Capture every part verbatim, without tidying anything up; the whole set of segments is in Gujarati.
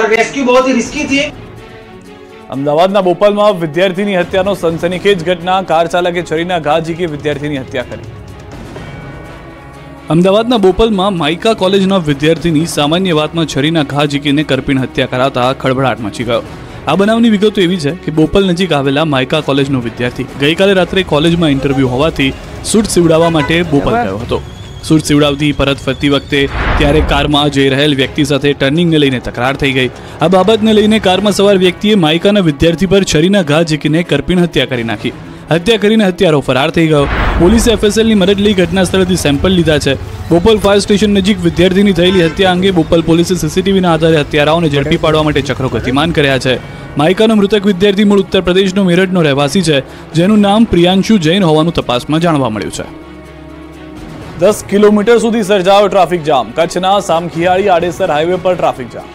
और रेस्क्यू बहुत ही रिस्की थी। अमदावादના બોપલમાં વિદ્યાર્થીની હત્યાનો સનસનીખેજ ઘટના, કાર ચાલકે છરીના ઘા ઝીકી વિદ્યાર્થીની હત્યા કરી। અમદાવાદના બોપલમાં માઇકા કોલેજના વિદ્યાર્થીની સામાન્ય વાતમાં છરીના ઘા ઝીકીને કરપીણ હત્યા કરાતા ખળભળાટ મચી ગયો। આ બનાવની વિગતો એવી છે કે બોપલ નજીક આવેલા માઇકા કોલેજનો વિદ્યાર્થી ગઈકાલે રાત્રે કોલેજમાં ઇન્ટરવ્યુ હોવાથી સૂટ સીવડાવવા માટે બોપલ ગયો હતો। સૂટ સીવડાવતી પરત ફરતી વખતે ત્યારે કારમાં જઈ રહેલ વ્યક્તિ સાથે ટર્નિંગને લઈને તકરાર થઈ ગઈ। આ બાબતને લઈને કારમાં સવાર વ્યક્તિએ માઇકાના વિદ્યાર્થી પર છરીના ઘા ઝીકીને કરપીણ હત્યા કરી નાખી। હત્યા કરીને હત્યારો ફરાર થઈ ગયો। પોલીસે એફએસએલની મદદ લઈ ઘટના સ્થળેથી સેમ્પલ લીધા છે। બોપલ ફાયર સ્ટેશન નજીક વિદ્યાર્થીની થયેલી હત્યા અંગે બોપલ પોલીસે સીસીટીવીના આધારે હત્યારાઓને ઝડપી પાડવા માટે ચક્રો ગતિમાન કર્યા છે। માઇકાનો મૃતક વિદ્યાર્થી મૂળ ઉત્તર પ્રદેશનો મેરઠનો રહેવાસી છે, જેનું નામ પ્રિયાંશુ જૈન હોવાનું તપાસમાં જાણવા મળ્યું છે। દસ કિલોમીટર સુધી સર્જાયો ટ્રાફિક જામ, કચ્છના સામખિયાળી આડેસર હાઈવે પર ટ્રાફિક જામ।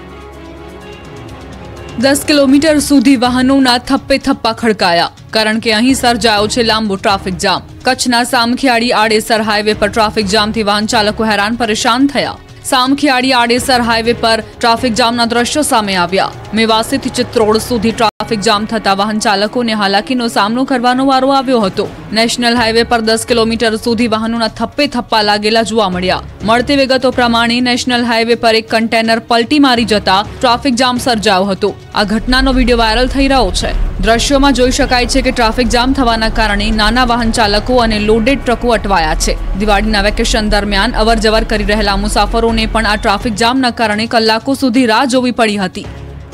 દસ કિલોમીટર સુધી વાહનોના થપ્પે થપ્પા ખડકાયા, કારણ કે અહીં સર્જાયો છે લાંબો ટ્રાફિક જામ। કચ્છના સામખિયાળી આડેસર હાઈવે પર ટ્રાફિક જામથી વાહન ચાલકો હેરાન પરેશાન થયા। સામખિયાળી આડેસર હાઈવે પર ટ્રાફિક જામના દ્રશ્યો સામે આવ્યા। મેવાસીથી ચિત્રોડ સુધી ટ્રાફિક જામ થતા વાહન ચાલકોને હાલાકીનો સામનો કરવાનો વારો આવ્યો હતો। નેશનલ હાઈવે પર દસ કિલોમીટર સુધી વાહનોના થપ્પે થપ્પા लागेला જોવા મળ્યા। મળતી વિગતો પ્રમાણે નેશનલ હાઈવે પર એક કન્ટેનર પલટી મારી જતા ટ્રાફિક જામ સર્જાયો હતો। આ ઘટનાનો વિડીયો વાયરલ થઈ રહ્યો છે। દ્રશ્યોમાં જોઈ શકાય છે કે ટ્રાફિક જામ થવાના કારણે નાના વાહન ચાલકો અને લોડેડ ટ્રકો અટવાયા છે। દિવાળીના વેકેશન દરમિયાન અવરજવર કરી રહેલા મુસાફરોને પણ આ ટ્રાફિક જામના કારણે કલાકો સુધી રાહ જોવી પડી હતી।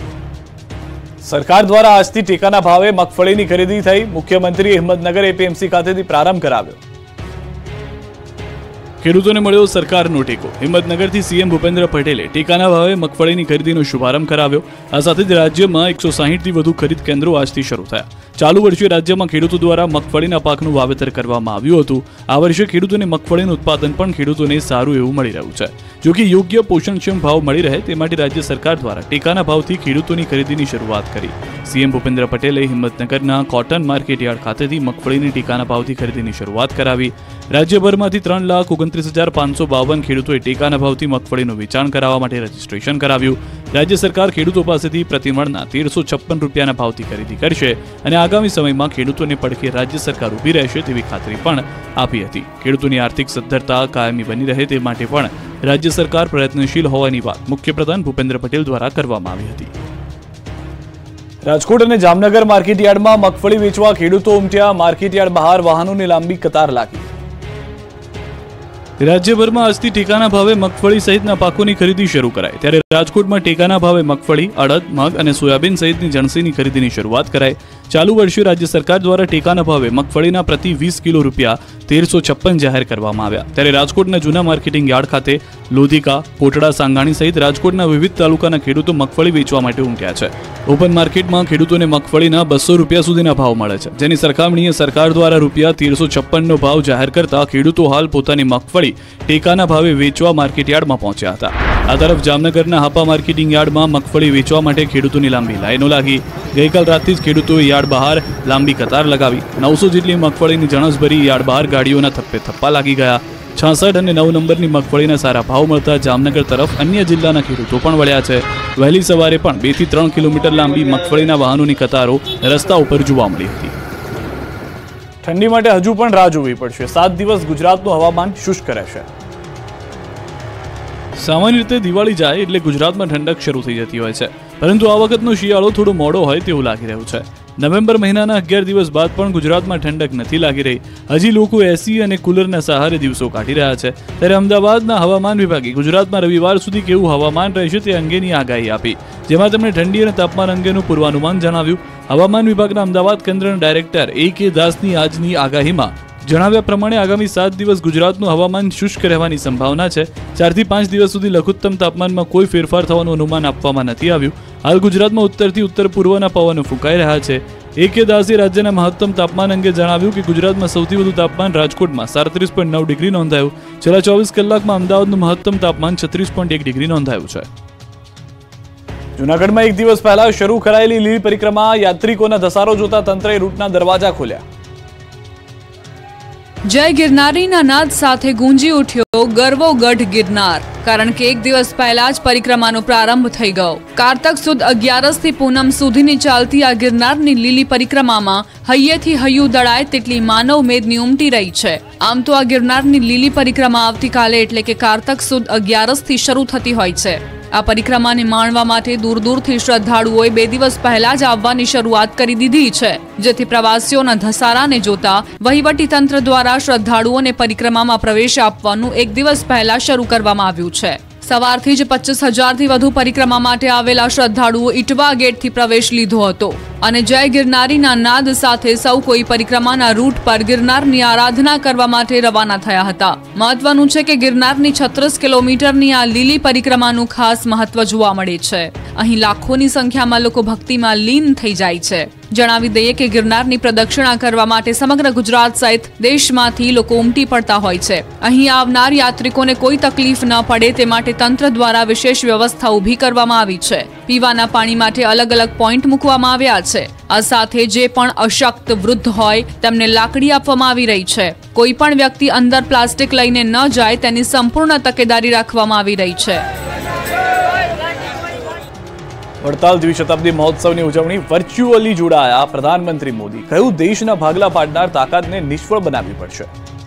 સરકાર દ્વારા આજથી ટેકાના ભાવે મગફળીની ખરીદી થઈ। મુખ્યમંત્રીએ હિંમતનગર એપીએમસી ખાતેથી પ્રારંભ કરાવ્યો। ખેડૂતોને મળ્યો સરકારનો ટેકો। હિંમતનગરથી સીએમ ભૂપેન્દ્ર પટેલે ટેકાના ભાવે મગફળીની ખરીદીનો શુભારંભ કરાવ્યો। આ સાથે જ રાજ્યમાં એકસો સાહીઠથી વધુ ખરીદ કેન્દ્રો આજથી શરૂ થયા। ચાલુ વર્ષે રાજ્યમાં ખેડૂતો દ્વારા મગફળીના પાકનું વાવેતર કરવામાં આવ્યું હતું। આ વર્ષે ખેડૂતોને મગફળીનું ઉત્પાદન પણ ખેડૂતોને સારું એવું મળી રહ્યું છે। જો કે યોગ્ય પોષણક્ષમ ભાવ મળી રહે તે માટે રાજ્ય સરકાર દ્વારા ટેકાના ભાવથી ખેડૂતોની ખરીદીની શરૂઆત કરી। સીએમ ભૂપેન્દ્ર પટેલે હિંમતનગરના કોટન માર્કેટ યાર્ડ ખાતેથી મગફળીની ટેકાના ભાવથી ખરીદીની શરૂઆત કરાવી। રાજ્યભરમાંથી ત્રણ લાખ ઓગણત્રીસ હજાર પાંચસો બાવન ખેડૂતોએ ટેકાના ભાવથી મગફળીનું વેચાણ કરાવવા માટે રજીસ્ટ્રેશન કરાવ્યું। રાજ્ય સરકાર ખેડૂતો પાસેથી પ્રતિમણના તેરસો છપ્પન રૂપિયાના ભાવથી ખરીદી કરશે અને આગામી સમયમાં ખેડૂતોને પડખે રાજ્ય સરકાર ઊભી રહેશે તેવી ખાતરી પણ આપી હતી। ખેડૂતોની આર્થિક સદ્ધરતા કાયમી બની રહે તે માટે પણ રાજ્ય સરકાર પ્રયત્નશીલ હોવાની વાત મુખ્યપ્રધાન ભૂપેન્દ્ર પટેલ દ્વારા કરવામાં આવી હતી। રાજકોટ અને જામનગર માર્કેટ યાર્ડમાં મગફળી વેચવા ખેડૂતો ઉમટ્યા। માર્કેટ યાર્ડ બહાર વાહનોની લાંબી કતાર લાગી। રાજ્યભરમાં આજથી ટેકાના ભાવે મગફળી સહિતના પાકોની ખરીદી શરૂ કરાઈ। ત્યારે રાજકોટમાં ટેકાના ભાવે મગફળી, અડદ, મગ અને સોયાબીન સહિતની જણસીની ખરીદીની શરૂઆત કરાઈ। ચાલુ વર્ષે રાજ્ય સરકાર દ્વારા ટેકાના ભાવે મગફળીના પ્રતિ વીસ કિલો રૂપિયા તેરસો છપ્પન જાહેર કરવામાં આવ્યા। ત્યારે રાજકોટના જૂના માર્કેટિંગ યાર્ડ ખાતે લોધિકા, કોટડા, સાંગાણી સહિત રાજકોટના વિવિધ તાલુકાના ખેડૂતો મગફળી વેચવા માટે ઉમટ્યા છે। ઓપન માર્કેટમાં ખેડૂતોને મગફળીના બસો રૂપિયા સુધીના ભાવ મળે છે, જેની સરખામણીએ સરકાર દ્વારા રૂપિયા તેરસો છપ્પનનો ભાવ જાહેર કરતા ખેડૂતો હાલ પોતાની મગફળી ટેકાના ભાવે વેચવા માર્કેટ યાર્ડમાં પહોંચ્યા હતા। આ તરફ જામનગરના હાપા માર્કેટિંગ યાર્ડમાં મગફળી વેચવા માટે ખેડૂતોની લાંબી લાઈનો લાગી। ગઈકાલ રાતથી જ ખેડૂતોએ યાર્ડ બહાર લાંબી કતાર લગાવી। નવસો જેટલી મગફળીની જણસભરી યાર્ડ બહાર ગાડીઓના થપ્પે થપ્પા લાગી ગયા। છાસઠ અને નવ નંબરની મગફળીના સારા ભાવ મળતા જામનગર તરફ અન્ય જિલ્લાના ખેડૂતો પણ વળ્યા છે। વહેલી સવારે પણ બે થી ત્રણ કિલોમીટર લાંબી મગફળીના વાહનોની કતારો રસ્તા ઉપર જોવા મળી હતી। ઠંડી માટે હજુ પણ રાહ જોવી પડશે। સાત દિવસ ગુજરાતનું હવામાન શુષ્ક રહેશે। સામાન્ય રીતે દિવાળી જાય એટલે ગુજરાતમાં ઠંડક શરૂ થઈ જતી હોય છે, પરંતુ આ વખતનો શિયાળો થોડો મોડો હોય તેવું લાગી રહ્યું છે। નવેમ્બર મહિનાના અગિયાર દિવસ બાદ પણ ગુજરાતમાં ઠંડક નથી લાગી રહી। હજી લોકો એસી અને કુલરના સહારે દિવસો કાઢી રહ્યા છે। ત્યારે અમદાવાદના હવામાન વિભાગે ગુજરાતમાં રવિવાર સુધી કેવું હવામાન રહેશે તે અંગેની આગાહી આપી, જેમાં તેમણે ઠંડી અને તાપમાન અંગેનું પૂર્વાનુમાન જણાવ્યું। હવામાન વિભાગના અમદાવાદ કેન્દ્રના ડાયરેક્ટર એ કે દાસની આજની આગાહીમાં જણાવ્યા પ્રમાણે આગામી સાત દિવસ ગુજરાતનું હવામાન શુષ્ક રહેવાની સંભાવના છે। ચારથી પાંચ દિવસ સુધી લઘુત્તમ તાપમાનમાં કોઈ ફેરફાર થવાનું અનુમાન આપવામાં નથી આવ્યું। હાલ ગુજરાતમાં ઉત્તરથી ઉત્તર પૂર્વના પવનો ફૂંકાઈ રહ્યા છે। એ કે દાસે રાજ્યના મહત્તમ તાપમાન અંગે જણાવ્યું કે ગુજરાતમાં સૌથી વધુ તાપમાન રાજકોટમાં સાડત્રીસ પોઈન્ટ નવ ડિગ્રી નોંધાયું। છેલ્લા ચોવીસ કલાકમાં અમદાવાદનું મહત્તમ તાપમાન છત્રીસ પોઈન્ટ એક ડિગ્રી નોંધાયું છે। જૂનાગઢમાં એક દિવસ પહેલા શરૂ કરાયેલી લીલી પરિક્રમા યાત્રિકોના ધસારો જોતા તંત્રએ રૂટના દરવાજા ખોલ્યા। જય ગિરનારીના નાદ સાથે ગુંજી ઉઠ્યો ગરવો ગઢ ગિરનાર, કારણ કે એક દિવસ પહેલા જ પરિક્રમાનો પ્રારંભ થઈ ગયો. કારતક સુદ અગિયારસ થી પૂનમ સુધીની ચાલતી આ ગિરનારની લીલી પરિક્રમામાં હૈયેથી હૈયું દળાય તેટલી માનવ મેદની ઉમટી રહી છે. આમ તો આ ગિરનારની લીલી પરિક્રમા આવતીકાલે એટલે કે કારતક સુદ અગિયારસ થી શરૂ થતી હોય છે. આ પરિક્રમાને માણવા માટે દૂર દૂરથી શ્રદ્ધાળુઓએ બે દિવસ પહેલા જ આવવાની શરૂઆત કરી દીધી છે, જેથી પ્રવાસીઓના ધસારાને જોતા વહીવટી તંત્ર દ્વારા શ્રદ્ધાળુઓને પરિક્રમામાં પ્રવેશ આપવાનું એક દિવસ પહેલા શરૂ કરવામાં આવ્યું છે. સવારથી જ પચીસ હજારથી વધુ પરિક્રમા માટે આવેલા શ્રદ્ધાળુઓ ઇટવા ગેટથી પ્રવેશ લીધો હતો અને જય ગિરનારીના નાદ સાથે સૌ કોઈ પરિક્રમાના રૂટ પર ગિરનારની આરાધના કરવા માટે રવાના થયા હતા. મહત્વનું છે કે ગિરનારની છત્રીસ કિલોમીટરની આ લીલી પરિક્રમાનું ખાસ મહત્વ જોવા મળે છે. અહીં લાખોની સંખ્યામાં લોકો ભક્તિમાં લીન થઈ જાય છે. જણાવી દઈએ કે ગિરનારની પ્રદક્ષિણા કરવા માટે સમગ્ર ગુજરાત સહિત દેશમાંથી લોકો ઉમટી પડતા હોય છે. અહીં આવનાર યાત્રિકોને કોઈ તકલીફ ન પડે તે માટે તંત્ર દ્વારા વિશેષ વ્યવસ્થા ઊભી કરવામાં આવી છે. પીવાના પાણી માટે અલગ અલગ પોઈન્ટ મૂકવામાં આવ્યા છે. આ સાથે જે પણ અશક્ત વૃદ્ધ હોય તેમને લાકડી આપવામાં આવી રહી છે. કોઈ પણ વ્યક્તિ અંદર પ્લાસ્ટિક લઈને ન જાય તેની સંપૂર્ણ તકેદારી રાખવામાં આવી રહી છે. વડતાલ દ્વિશતાબ્દી મહોત્સવની ઉજવણી વર્ચ્યુઅલી જોડાયા પ્રધાનમંત્રી મોદી. કહ્યું, દેશના ભાગલા પાડનાર તાકાતને નિષ્ફળ બનાવવી પડશે.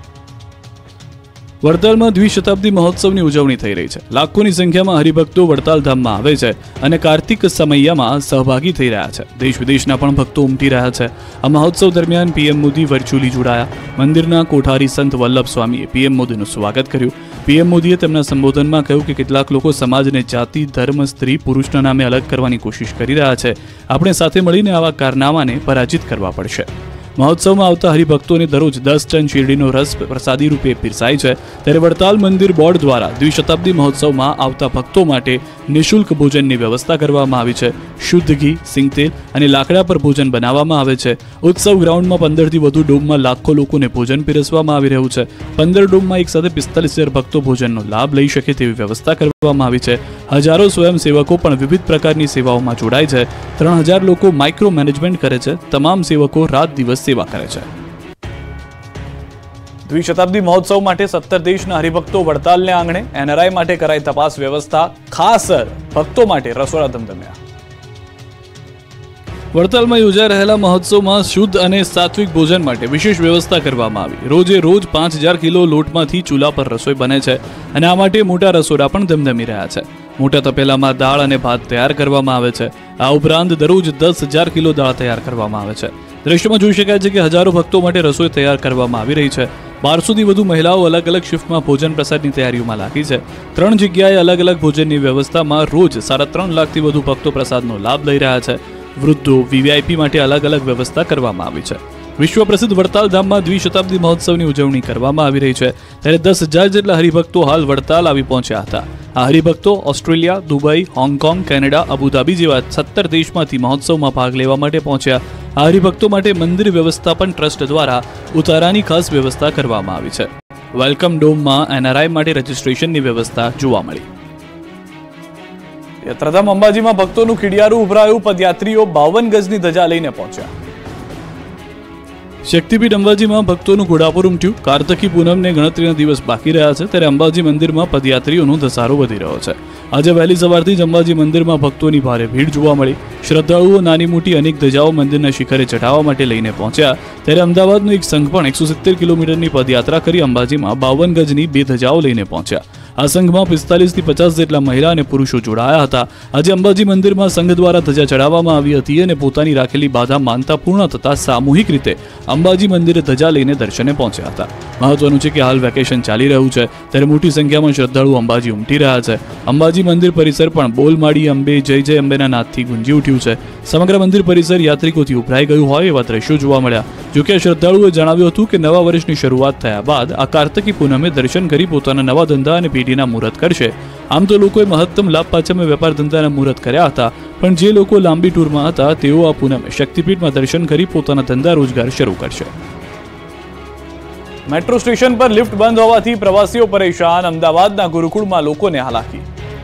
વડતાલમાં દ્વિશતાબ્દી મહોત્સવની ઉજવણી થઈ રહી છે. લાખોની સંખ્યામાં હરિભક્તો વડતાલ ધામમાં આવે છે અને કાર્તિક સમયમાં સહભાગી થઈ રહ્યા છે. દેશ વિદેશના પણ ભક્તો ઉમટી રહ્યા છે. આ મહોત્સવ દરમિયાન પીએમ મોદી વર્ચ્યુઅલી જોડાયા. મંદિરના કોઠારી સંત વલ્લભ સ્વામીએ પીએમ મોદીનું સ્વાગત કર્યું. પીએમ મોદીએ તેમના સંબોધનમાં કહ્યું કે કેટલાક લોકો સમાજને જાતિ, ધર્મ, સ્ત્રી, પુરુષના નામે અલગ કરવાની કોશિશ કરી રહ્યા છે. આપણે સાથે મળીને આવા કારનામાને પરાજિત કરવા પડશે. મહોત્સવમાં આવતા હરિભક્તોને દરરોજ દસ ટન શેરડીનો રસ પ્રસાદી રૂપે પીરસાય છે. ત્યારે વડતાલ મંદિર બોર્ડ દ્વારા દ્વિશતાબ્દી મહોત્સવમાં આવતા ભક્તો માટે નિઃશુલ્ક ભોજનની વ્યવસ્થા કરવામાં આવી છે. શુદ્ધ ઘી, સિંગતેલ અને લાકડા પર ભોજન બનાવવામાં આવે છે. ઉત્સવ ગ્રાઉન્ડમાં પંદરથી વધુ ડોમમાં લાખો લોકોને ભોજન પીરસવામાં આવી રહ્યું છે. પંદર ડોમમાં એક સાથે પિસ્તાલીસ હજાર ભક્તો ભોજનનો લાભ લઈ શકે તેવી વ્યવસ્થા કરવામાં આવી છે. હજારો સ્વયંસેવકો પણ વિવિધ પ્રકારની સેવાઓમાં જોડાય છે. ત્રણ હજાર લોકો માઇક્રો મેનેજમેન્ટ કરે છે. તમામ સેવકો રાત દિવસ સેવા કરે છે. દ્વિશતાબ્દી મહોત્સવ માટે સત્તર દેશના હરિભક્તો વડતાલને આંગણે. એનઆરઆઈ માટે કરાઈ તપાસ વ્યવસ્થા. ખાસ ભક્તો માટે રસોડા ધમધમ્યા. વડતાલમાં યોજાઈ રહેલા મહોત્સવમાં શુદ્ધ અને સાત્વિક ભોજન માટે વિશેષ વ્યવસ્થા કરવામાં આવી. રોજે રોજ પાંચ હજાર કિલો લોટમાંથી ચૂલા પર રસોઈ બને છે અને આ માટે મોટા રસોડા પણ ધમધમી રહ્યા છે. મોટા તપેલામાં દાળ અને ભાત તૈયાર કરવામાં આવે છે. આ ઉપરાંત દરરોજ દસ હજાર કિલો દાળ તૈયાર કરવામાં આવે છે. દ્રશ્યમાં જોઈ શકાય છે કે હજારો ભક્તો માટે રસોઈ તૈયાર કરવામાં આવી રહી છે. બારસોથી વધુ મહિલાઓ અલગ અલગ શિફ્ટમાં ભોજન પ્રસાદની તૈયારીઓમાં લાગી છે. ત્રણ જગ્યાએ અલગ અલગ ભોજનની વ્યવસ્થામાં રોજ સાડા ત્રણ લાખથી વધુ ભક્તો પ્રસાદનો લાભ લઈ રહ્યા છે. વૃદ્ધો, વીવીઆઈપી માટે અલગ અલગ વ્યવસ્થા કરવામાં આવી છે. વિશ્વ પ્રસિદ્ધ વડતાલ ધામમાં દ્વિશતાબ્દી મહોત્સવની ઉજવણી કરવામાં આવી રહી છે. ત્યારે દસ હજાર જેટલા હરિભક્તો હાલ વડતાલ આવી પહોંચ્યા હતા. આ હરિભક્તો Australia, Dubai, Hong Kong, Canada, Abu Dhabi જેવા સત્તર દેશમાંથી મહોત્સવમાં ભાગ લેવા માટે પહોંચ્યા. આ હરિભક્તો માટે મંદિર વ્યવસ્થાપન ટ્રસ્ટ દ્વારા ઉતારાની ખાસ વ્યવસ્થા કરવામાં આવી છે. વેલકમ ડોમમાં એનઆરઆઈ માટે રજીસ્ટ્રેશનની વ્યવસ્થા જોવા મળી. યાત્રાધામ અંબાજીમાં ભક્તોનું ખીડિયારું ઉભરાયું. પદયાત્રીઓ બાવન ગજની ધજા લઈને પહોંચ્યા. શક્તિપીઠ અંબાજીમાં ભક્તોનું ઘોડાપુર ઉમટ્યું. કાર્તકી પૂનમને ગણતરીના દિવસ બાકી રહ્યા છે ત્યારે અંબાજી મંદિરમાં પદયાત્રીઓનો ધસારો વધી રહ્યો છે. આજે વહેલી સવારથી જ અંબાજી મંદિરમાં ભક્તોની ભારે ભીડ જોવા મળી. શ્રદ્ધાળુઓ નાની મોટી અનેક ધજાઓ મંદિરના શિખરે ચઢાવવા માટે લઈને પહોંચ્યા. ત્યારે અમદાવાદનો એક સંઘ પણ એકસો સિત્તેર કિલોમીટરની પદયાત્રા કરી અંબાજીમાં બાવન ગજની બે ધજાઓ લઈને પહોંચ્યા. આ સંઘમાં પિસ્તાલીસ થી પચાસ જેટલા મહિલા અને પુરુષો જોડાયા હતા. આજે અંબાજી મંદિરમાં સંઘ દ્વારા ધજા ચડાવવામાં આવી હતી અને પોતાની રાખેલી બાધા માનતા પૂર્ણ થતા સામૂહિક રીતે અંબાજી મંદિરે ધજા લઈને દર્શને પહોંચ્યા હતા. મહત્વનું છે કે હાલ વેકેશન ચાલી રહ્યું છે ત્યારે મોટી સંખ્યામાં શ્રદ્ધાળુઓ અંબાજી ઉમટી રહ્યા છે. અંબાજી મંદિર પરિસર પણ બોલ માડી અંબે, જય જય અંબેના નાદથી ગુંજી ઉઠ્યું છે. સમગ્ર મંદિર પરિસર યાત્રિકોથી ઉભરાઈ ગયું હોય એવા દ્રશ્યો જોવા મળ્યા. જોકે શ્રદ્ધાળુઓએ જણાવ્યું હતું કે નવા વર્ષની શરૂઆત થયા બાદ આ કાર્તકી પૂનમે દર્શન કરી પોતાના નવા ધંધા અને પેઢીના મુહૂર્ત કરશે. આમ તો લોકોએ મહત્તમ લાભ પાચમે વેપાર ધંધાના મુહૂર્ત કર્યા હતા, પણ જે લોકો લાંબી ટૂરમાં હતા તેઓ આ પૂનમે શક્તિપીઠમાં દર્શન કરી પોતાના ધંધા રોજગાર શરૂ કરશે. મેટ્રો સ્ટેશન પર લિફ્ટ બંધ હોવાથી પ્રવાસીઓ પરેશાન. અમદાવાદના ગુરુકુળમાં લોકોને હાલાકી.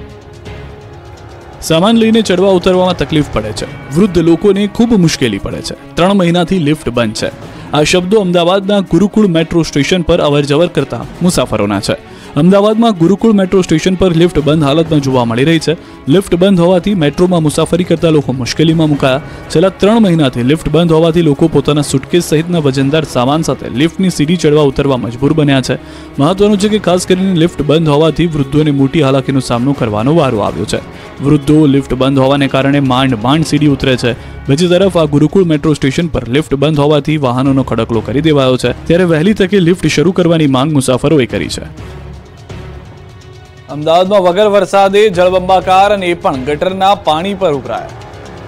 સામાન લઈને ચડવા ઉતરવામાં તકલીફ પડે છે. વૃદ્ધ લોકોને ખૂબ મુશ્કેલી પડે છે. ત્રણ મહિનાથી લિફ્ટ બંધ છે. આ શબ્દો અમદાવાદના ગુરુકુળ મેટ્રો સ્ટેશન પર અવરજવર કરતા મુસાફરોના છે. અમદાવાદમાં ગુરુકુળ મેટ્રો સ્ટેશન પર લિફ્ટ બંધ હાલતમાં જોવા મળી રહી છે. લિફ્ટ બંધ હોવાથી મેટ્રોમાં મુસાફરી કરતા લોકો મુશ્કેલીમાં મુકાયા. છેલ્લા ત્રણ મહિનાથી લિફ્ટ બંધ હોવાથી લોકો પોતાના સુટકેસ સહિતના વજનદાર સામાન સાથે લિફ્ટની સીડી ચડવા ઉતરવા મજબૂર બન્યા છે. મહત્વનું છે કે ખાસ કરીને લિફ્ટ બંધ હોવાથી વૃદ્ધોને મોટી હાલાકીનો સામનો કરવાનો વારો આવ્યો છે. વૃદ્ધો લિફ્ટ બંધ હોવાને કારણે માંડ માંડ સીડી ઉતરે છે. બીજી તરફ આ ગુરુકુળ મેટ્રો સ્ટેશન પર લિફ્ટ બંધ હોવાથી વાહનોનો ખડકલો કરી દેવાયો છે. ત્યારે વહેલી તકે લિફ્ટ શરૂ કરવાની માંગ મુસાફરોએ કરી છે. અમદાવાદમાં વગર વરસાદે જળબંબાકાર અને એ પણ ગટરના પાણી પર ઉભરાયા.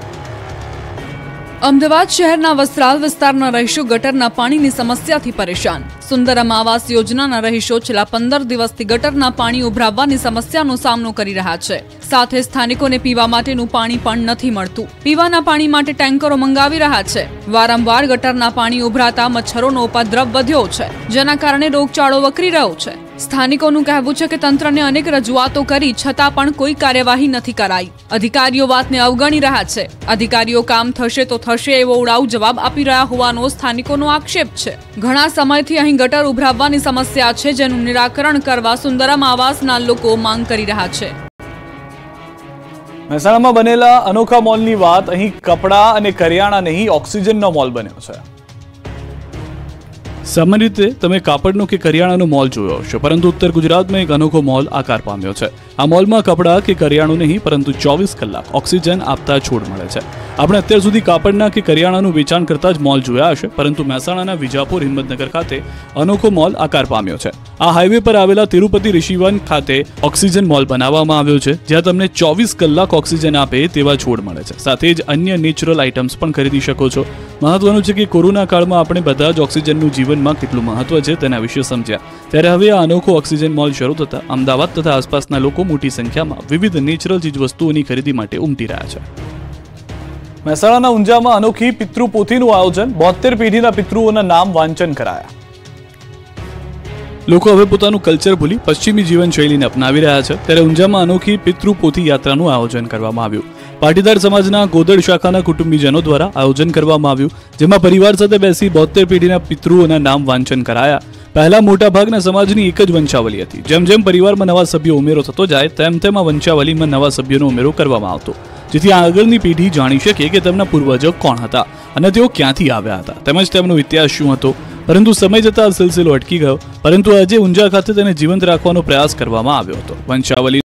અમદાવાદ શહેરના વસ્ત્રાલ વિસ્તારના રહીશો ગટરના પાણીની સમસ્યાથી પરેશાન. સુંદરમ આવાસ યોજનાના રહીશો છેલ્લા પંદર દિવસથી ગટરના પાણી ઉભરાવવાની સમસ્યાનો સામનો કરી રહ્યા છે. સાથે સ્થાનિકોને પીવા માટેનું પાણી પણ નથી મળતું. પીવાના પાણી માટે ટેન્કરો મંગાવી રહ્યા છે. વારંવાર ગટરના પાણી ઉભરાતા મચ્છરોનો ઉપદ્રવ વધ્યો છે, જેના કારણે રોગચાળો વકરી રહ્યો છે. સ્થાનિકોનું કહેવું છે કે તંત્રને અનેક રજૂઆતો કરી છતાં પણ કોઈ કાર્યવાહી નથી કરાઈ. અધિકારીઓ વાતને અવગણી રહ્યા છે. અધિકારીઓ કામ થશે તો થશે એવો ઉડાઉ જવાબ આપી રહ્યા હોવાનો સ્થાનિકોનો આક્ષેપ છે. ઘણા સમયથી અહીં ગટર ઉભરાવવાની સમસ્યા છે, જેનું નિરાકરણ કરવા સુંદરમ આવાસના લોકો માંગ કરી રહ્યા છે. મહેસાણામાં બનેલા અનોખા મોલની વાત. અહીં કપડા અને કરિયાણા નહીં, ઓક્સિજનનો મોલ બન્યો છે. સામાન્ય રીતે તમે કાપડનો કે કરિયાણાનો મોલ જોયો હશે, પરંતુ ઉત્તર ગુજરાતમાં એક અનોખો મોલ આકાર પામ્યો છે. આ મોલમાં કપડા કે કરિયાણું નહીં, પરંતુ ચોવીસ કલાક ઓક્સિજન આપતા છોડ મળે છે. આપણે અત્યાર સુધી કાપડના કે કરિયાણાનું વેચાણ કરતા જ મોલ જોયા હશે, પરંતુ મહેસાણાના વિજાપુર હિંમતનગર ખાતે અનોખો મોલ આકાર પામ્યો છે. આ હાઈવે પર આવેલા તિરુપતિ ઋષિવન ખાતે ઓક્સિજન મોલ બનાવવામાં આવ્યો છે, જ્યાં તમને ચોવીસ કલાક ઓક્સિજન આપે તેવા છોડ મળે છે. સાથે જ અન્ય નેચરલ આઇટમ્સ પણ ખરીદી શકો છો. મહત્વનું છે કે કોરોના કાળમાં આપણે બધા જ ઓક્સિજનનું જીવનમાં કેટલું મહત્વ છે તેના વિશે સમજ્યા. ત્યારે હવે આ અનોખો ઓક્સિજન મોલ શરૂ થતા અમદાવાદ તથા આસપાસના લોકો મોટી સંખ્યામાં વિવિધ નેચરલ ચીજવસ્તુઓની ખરીદી માટે ઉમટી રહ્યા છે. મહેસાણાના ઊંઝામાં અનોખી પિતૃપોથીનું આયોજન. બોતેર પેઢીના પિતૃઓના નામ વાંચન કરાયા. લોકો હવે પોતાનું કલ્ચર ભૂલી પશ્ચિમી જીવનશૈલીને અપનાવી રહ્યા છે. ત્યારે ઊંઝામાં અનોખી પિતૃપોથી યાત્રાનું આયોજન કરવામાં આવ્યું. પાટીદાર સમાજના ગોદડ શાખાના કુટુંબીજનો દ્વારા આયોજન કરવામાં આવ્યું, જેમાં પરિવાર સાથે બેસી બોતેર પેઢીના પિતૃઓના નામ વાંચન કરાયા. પહેલા મોટા ભાગના સમાજની એક જ વંશાવલી હતી. જેમ જેમ પરિવારમાં નવા સભ્યો ઉમેરો થતો જાય તેમ તેમ આ વંશાવલીમાં નવા સભ્યોનો ઉમેરો કરવામાં આવતો, જેથી આગળની પેઢી જાણી શકે કે તેમના પૂર્વજો કોણ હતા અને તેઓ ક્યાંથી આવ્યા હતા, તેમજ તેમનો ઇતિહાસ શું હતો. પરંતુ સમય જતાં આ સિલસિલો અટકી ગયો, પરંતુ આજે ઊંઝા ખાતે તેને જીવંત રાખવાનો પ્રયાસ કરવામાં આવ્યો હતો. વંશાવલી